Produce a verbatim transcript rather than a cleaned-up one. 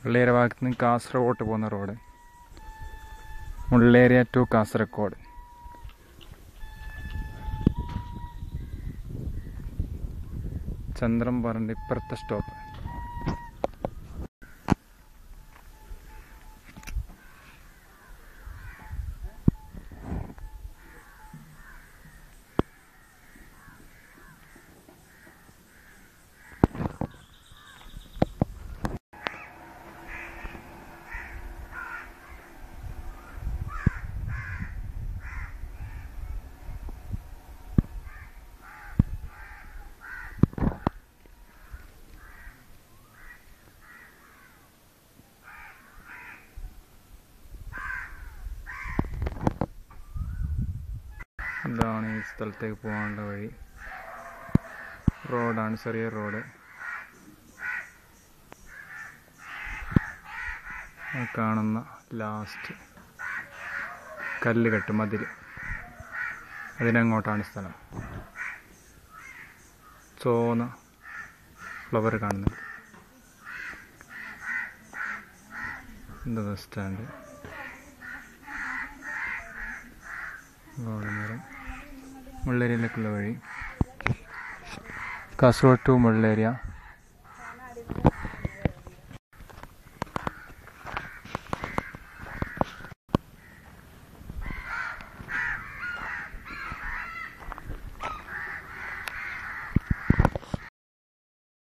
മുള്ളേരിയ ഭാഗത്ത് നിന്ന് കാസർഗോട്ട് പോകുന്ന റോഡ്. മുള്ളേരിയ ടു കാസർഗോഡ്. ചന്ദ്രംപാറൻ്റെ ഇപ്പുറത്തെ സ്റ്റോപ്പ്. ഇതാണ് ഈ സ്ഥലത്തേക്ക് പോകാനുള്ള വഴി. റോഡാണ്, ചെറിയ റോഡ്. കാണുന്ന ലാസ്റ്റ് കല്ലുകെട്ട് മതിൽ, അതിനങ്ങോട്ടാണ് സ്ഥലം. ചുവന്ന ഫ്ലവർ കാണുന്നുണ്ട്. എന്താ ബസ് സ്റ്റാൻഡ്. മുള്ളേരിയയിലേക്കുള്ള വഴി. കാസർഗോഡ് ടു മുള്ളേരിയ.